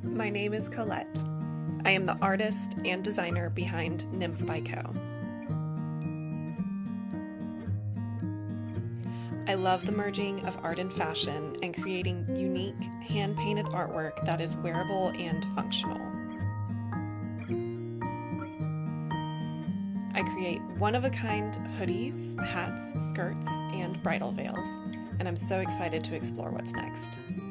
My name is Collette. I am the artist and designer behind NYMFbyCo. I love the merging of art and fashion and creating unique, hand-painted artwork that is wearable and functional. I create one-of-a-kind hoodies, hats, skirts, and bridal veils, and I'm so excited to explore what's next.